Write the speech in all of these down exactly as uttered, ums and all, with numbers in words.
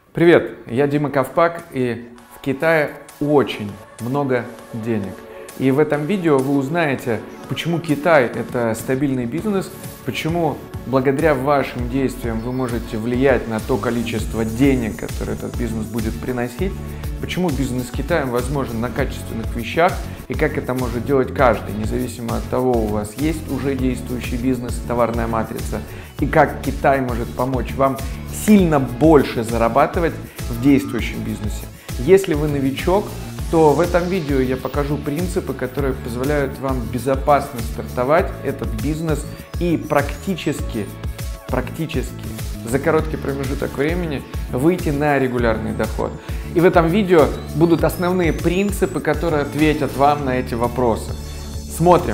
Привет, я Дима Ковпак, и в Китае очень много денег. И в этом видео вы узнаете, почему Китай – это стабильный бизнес, почему благодаря вашим действиям вы можете влиять на то количество денег, которое этот бизнес будет приносить, почему бизнес с Китаем возможен на качественных вещах и как это может делать каждый, независимо от того, у вас есть уже действующий бизнес, товарная матрица, и как Китай может помочь вам сильно больше зарабатывать в действующем бизнесе. Если вы новичок, то в этом видео я покажу принципы, которые позволяют вам безопасно стартовать этот бизнес и практически, практически за короткий промежуток времени выйти на регулярный доход. И в этом видео будут основные принципы, которые ответят вам на эти вопросы. Смотрим!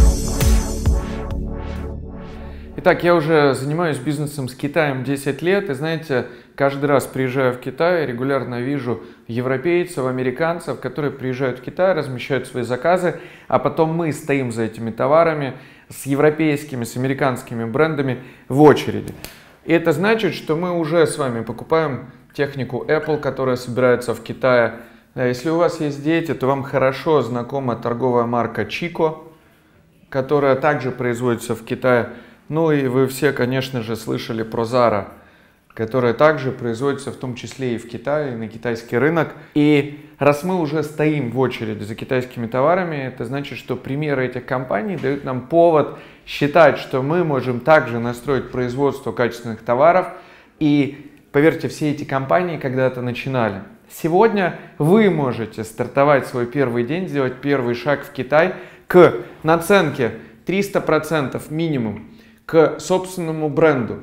Итак, я уже занимаюсь бизнесом с Китаем десять лет, и знаете, каждый раз приезжаю в Китай, регулярно вижу европейцев, американцев, которые приезжают в Китай, размещают свои заказы, а потом мы стоим за этими товарами с европейскими, с американскими брендами в очереди. И это значит, что мы уже с вами покупаем технику Apple, которая собирается в Китае. Если у вас есть дети, то вам хорошо знакома торговая марка Chico, которая также производится в Китае. Ну и вы все, конечно же, слышали про Zara, которая также производится в том числе и в Китае, и на китайский рынок. И раз мы уже стоим в очереди за китайскими товарами, это значит, что примеры этих компаний дают нам повод считать, что мы можем также настроить производство качественных товаров. И поверьте, все эти компании когда-то начинали. Сегодня вы можете стартовать свой первый день, сделать первый шаг в Китай к наценке триста процентов минимум, к собственному бренду,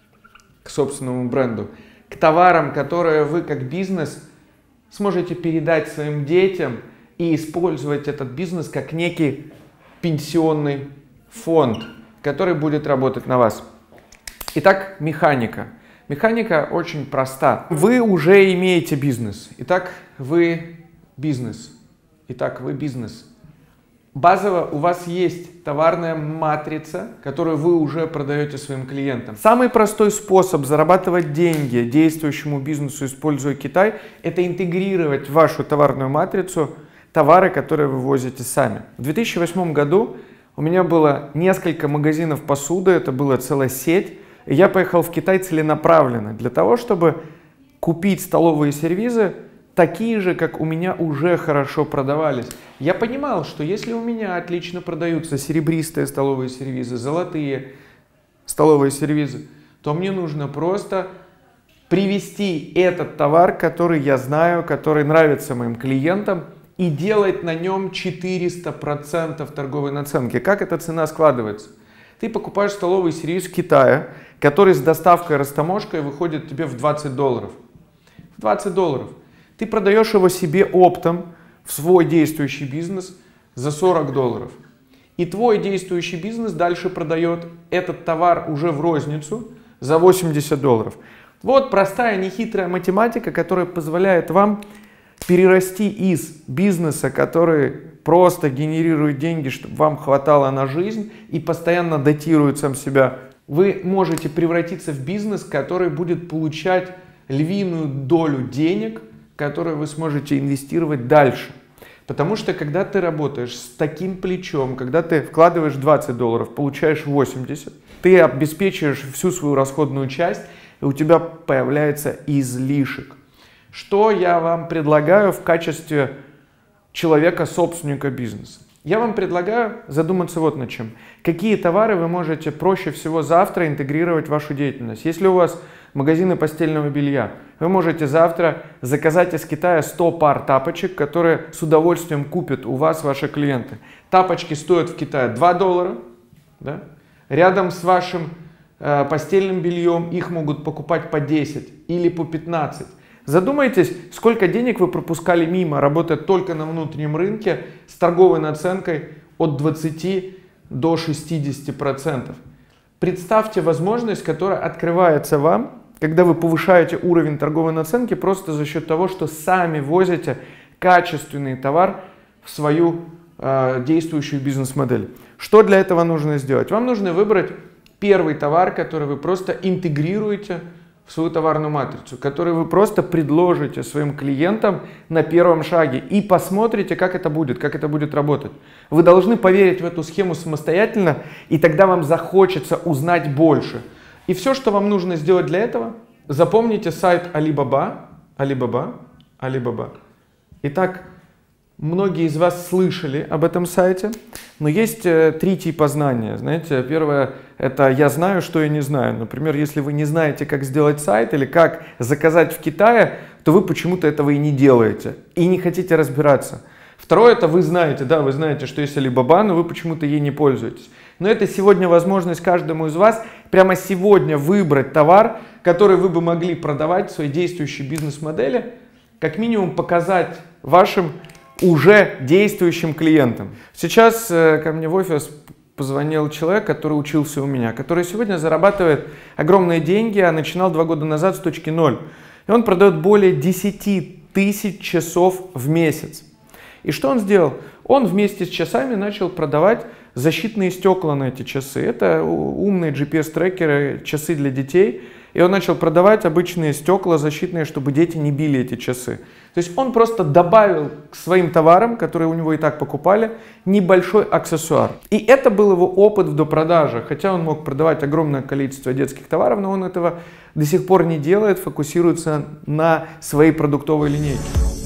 к собственному бренду, к товарам, которые вы как бизнес сможете передать своим детям и использовать этот бизнес как некий пенсионный фонд, который будет работать на вас. Итак, механика. Механика очень проста. Вы уже имеете бизнес. Итак, вы бизнес. Итак, вы бизнес. Базово у вас есть товарная матрица, которую вы уже продаете своим клиентам. Самый простой способ зарабатывать деньги действующему бизнесу, используя Китай, это интегрировать в вашу товарную матрицу товары, которые вы возите сами. В две тысячи восьмом году у меня было несколько магазинов посуды, это была целая сеть, и я поехал в Китай целенаправленно для того, чтобы купить столовые сервизы, такие же, как у меня уже хорошо продавались. Я понимал, что если у меня отлично продаются серебристые столовые сервизы, золотые столовые сервизы, то мне нужно просто привести этот товар, который я знаю, который нравится моим клиентам, и делать на нем четыреста процентов торговой наценки. Как эта цена складывается? Ты покупаешь столовый сервиз в Китае, который с доставкой и растаможкой выходит тебе в двадцать долларов. В двадцать долларов. Ты продаешь его себе оптом в свой действующий бизнес за сорок долларов. И твой действующий бизнес дальше продает этот товар уже в розницу за восемьдесят долларов. Вот простая нехитрая математика, которая позволяет вам перерасти из бизнеса, который просто генерирует деньги, чтобы вам хватало на жизнь и постоянно датирует сам себя. Вы можете превратиться в бизнес, который будет получать львиную долю денег, которые вы сможете инвестировать дальше. Потому что когда ты работаешь с таким плечом, когда ты вкладываешь двадцать долларов, получаешь восемьдесят, ты обеспечиваешь всю свою расходную часть, и у тебя появляется излишек. Что я вам предлагаю в качестве человека-собственника бизнеса? Я вам предлагаю задуматься вот над чем. Какие товары вы можете проще всего завтра интегрировать в вашу деятельность? Если у вас магазины постельного белья, вы можете завтра заказать из Китая сто пар тапочек, которые с удовольствием купят у вас ваши клиенты. Тапочки стоят в Китае два доллара. Да? Рядом с вашим э, постельным бельем их могут покупать по десять или по пятнадцать. Задумайтесь, сколько денег вы пропускали мимо, работая только на внутреннем рынке с торговой наценкой от двадцати до шестидесяти процентов. Представьте возможность, которая открывается вам, когда вы повышаете уровень торговой наценки просто за счет того, что сами возите качественный товар в свою э, действующую бизнес-модель. Что для этого нужно сделать? Вам нужно выбрать первый товар, который вы просто интегрируете в свою товарную матрицу, который вы просто предложите своим клиентам на первом шаге и посмотрите, как это будет, как это будет работать. Вы должны поверить в эту схему самостоятельно, и тогда вам захочется узнать больше. И все, что вам нужно сделать для этого, запомните сайт Alibaba, Alibaba, Alibaba. Итак, многие из вас слышали об этом сайте, но есть три типа знания. Знаете, первое — это я знаю, что я не знаю. Например, если вы не знаете, как сделать сайт или как заказать в Китае, то вы почему-то этого и не делаете, и не хотите разбираться. Второе — это вы знаете, да, вы знаете, что есть Alibaba, но вы почему-то ей не пользуетесь. Но это сегодня возможность каждому из вас прямо сегодня выбрать товар, который вы бы могли продавать в своей действующей бизнес-модели, как минимум показать вашим уже действующим клиентам. Сейчас э, ко мне в офис позвонил человек, который учился у меня, который сегодня зарабатывает огромные деньги, а начинал два года назад с точки ноль. И он продает более десяти тысяч часов в месяц. И что он сделал? Он вместе с часами начал продавать защитные стекла на эти часы. Это умные джи пи эс-трекеры, часы для детей. И он начал продавать обычные стекла защитные, чтобы дети не били эти часы. То есть он просто добавил к своим товарам, которые у него и так покупали, небольшой аксессуар. И это был его опыт в допродаже. Хотя он мог продавать огромное количество детских товаров, но он этого до сих пор не делает, фокусируется на своей продуктовой линейке.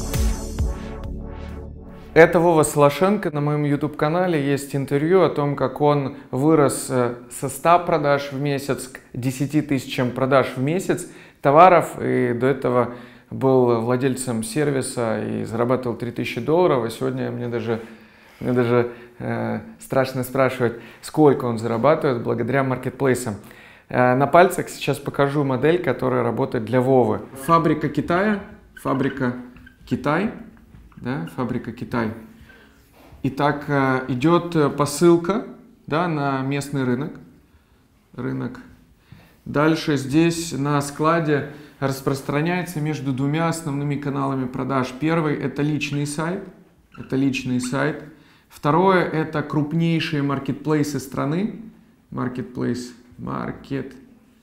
Это Вова Солошенко. На моем YouTube-канале есть интервью о том, как он вырос со ста продаж в месяц к десяти тысячам продаж в месяц товаров. И до этого был владельцем сервиса и зарабатывал три тысячи долларов. А сегодня мне даже, мне даже э, страшно спрашивать, сколько он зарабатывает благодаря маркетплейсам. Э, на пальцах сейчас покажу модель, которая работает для Вовы. Фабрика Китая. Фабрика Китай. Да, фабрика Китай. Итак, идет посылка, да, на местный рынок. Рынок. Дальше здесь на складе распространяется между двумя основными каналами продаж. Первый — это личный сайт. Это личный сайт. Второе — это крупнейшие маркетплейсы страны. Marketplace, marketplace,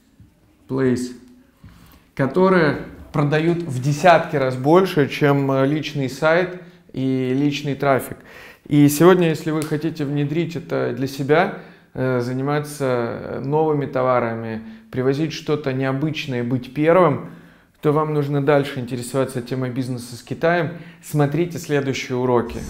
которые продают в десятки раз больше, чем личный сайт и личный трафик. И сегодня, если вы хотите внедрить это для себя, заниматься новыми товарами, привозить что-то необычное, быть первым, то вам нужно дальше интересоваться темой бизнеса с Китаем. Смотрите следующие уроки.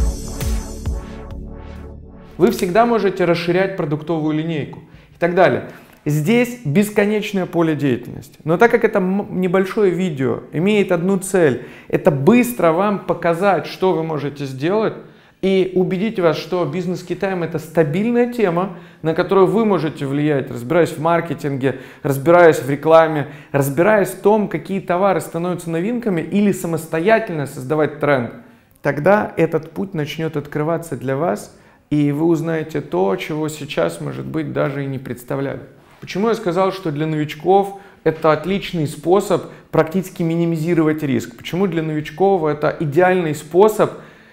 Вы всегда можете расширять продуктовую линейку и так далее. Здесь бесконечное поле деятельности. Но так как это небольшое видео, имеет одну цель, это быстро вам показать, что вы можете сделать, и убедить вас, что бизнес с Китаем — это стабильная тема, на которую вы можете влиять, разбираясь в маркетинге, разбираясь в рекламе, разбираясь в том, какие товары становятся новинками, или самостоятельно создавать тренд. Тогда этот путь начнет открываться для вас, и вы узнаете то, чего сейчас, может быть, даже и не представляли. Почему я сказал, что для новичков это отличный способ практически минимизировать риск? Почему для новичков это идеальный способ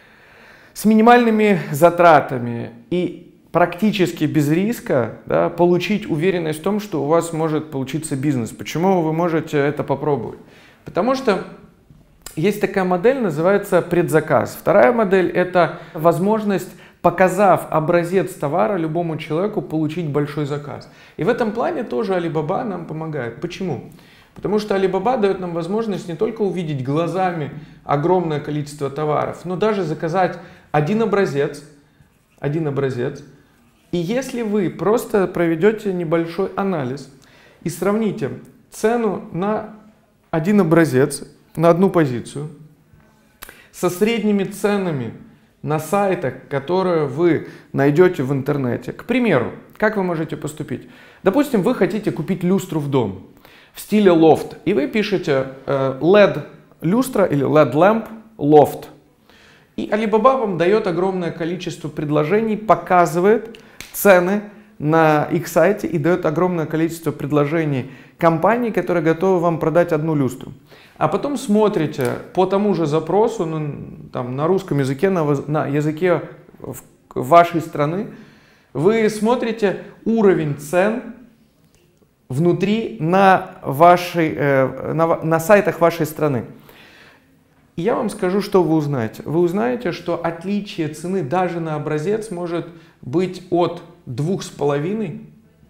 с минимальными затратами и практически без риска, да, получить уверенность в том, что у вас может получиться бизнес? Почему вы можете это попробовать? Потому что есть такая модель, называется предзаказ. Вторая модель — это возможность, показав образец товара любому человеку, получить большой заказ. И в этом плане тоже Alibaba нам помогает. Почему? Потому что Alibaba дает нам возможность не только увидеть глазами огромное количество товаров, но даже заказать один образец, один образец. И если вы просто проведете небольшой анализ и сравните цену на один образец, на одну позицию, со средними ценами на сайтах, которые вы найдете в интернете. К примеру, как вы можете поступить? Допустим, вы хотите купить люстру в дом в стиле лофт, и вы пишете э, эл и ди-люстра или эл и ди-ламп лофт. И Alibaba вам дает огромное количество предложений, показывает цены на их сайте и дает огромное количество предложений компаний, которые готовы вам продать одну люстру. А потом смотрите по тому же запросу, ну, там, на русском языке, на, на языке вашей страны, вы смотрите уровень цен внутри на, вашей, на, на сайтах вашей страны. И я вам скажу, что вы узнаете. Вы узнаете, что отличие цены даже на образец может быть от двух с половиной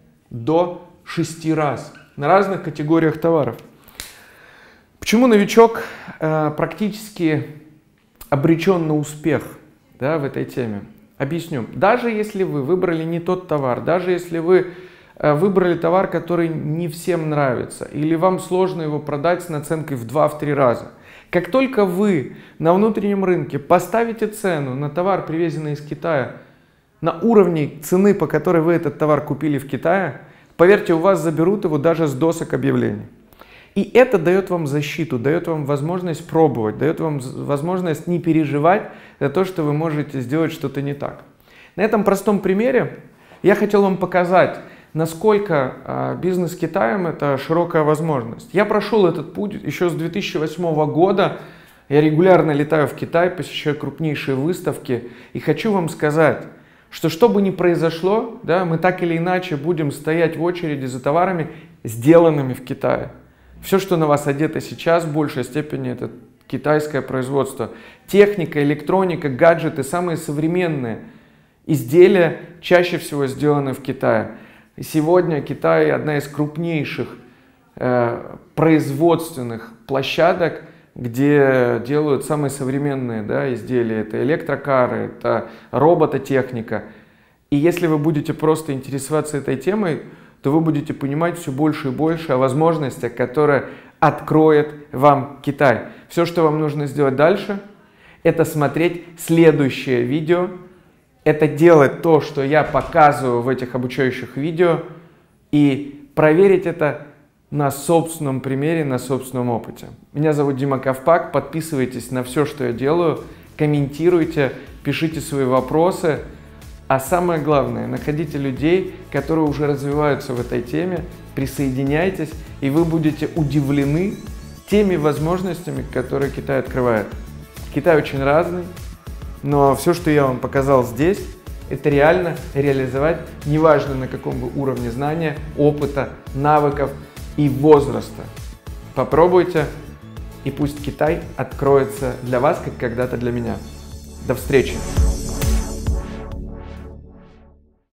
до шести раз на разных категориях товаров. Почему новичок э, практически обречен на успех, да, в этой теме? Объясню. Даже если вы выбрали не тот товар, даже если вы э, выбрали товар, который не всем нравится, или вам сложно его продать с наценкой в два-три раза, как только вы на внутреннем рынке поставите цену на товар, привезенный из Китая, на уровне цены, по которой вы этот товар купили в Китае, поверьте, у вас заберут его даже с досок объявлений. И это дает вам защиту, дает вам возможность пробовать, дает вам возможность не переживать за то, что вы можете сделать что-то не так. На этом простом примере я хотел вам показать, насколько бизнес с Китаем — это широкая возможность. Я прошел этот путь еще с две тысячи восьмого года. Я регулярно летаю в Китай, посещаю крупнейшие выставки. И хочу вам сказать, что что бы ни произошло, да, мы так или иначе будем стоять в очереди за товарами, сделанными в Китае. Все, что на вас одето сейчас, в большей степени это китайское производство. Техника, электроника, гаджеты, самые современные изделия чаще всего сделаны в Китае. И сегодня Китай одна из крупнейших э, производственных площадок, где делают самые современные, да, изделия. Это электрокары, это робототехника. И если вы будете просто интересоваться этой темой, то вы будете понимать все больше и больше о возможностях, которые откроет вам Китай. Все, что вам нужно сделать дальше, это смотреть следующее видео, это делать то, что я показываю в этих обучающих видео, и проверить это на собственном примере, на собственном опыте. Меня зовут Дима Ковпак, подписывайтесь на все, что я делаю, комментируйте, пишите свои вопросы. А самое главное, находите людей, которые уже развиваются в этой теме, присоединяйтесь, и вы будете удивлены теми возможностями, которые Китай открывает. Китай очень разный, но все, что я вам показал здесь, это реально реализовать, неважно на каком вы уровне знания, опыта, навыков и возраста. Попробуйте, и пусть Китай откроется для вас, как когда-то для меня. До встречи!